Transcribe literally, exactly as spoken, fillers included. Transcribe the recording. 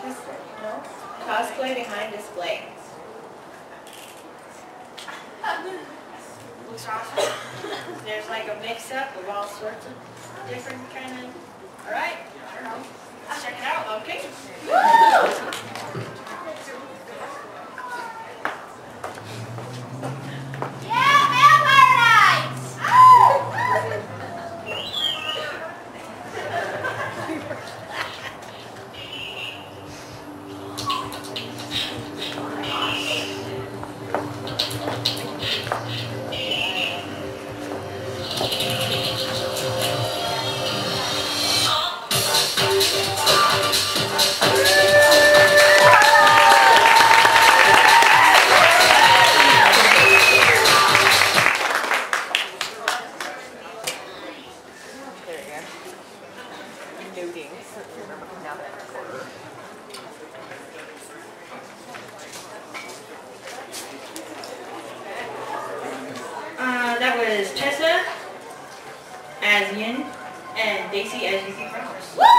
Just, no? Cosplay behind display. Looks awesome. There's like a mix-up of all sorts of different kind of... Alright, I don't know. Let's check it out, okay? Yeah, Vampire Nights! Uh, that was Tessa as Yin and Daisy as Yuki Flowers.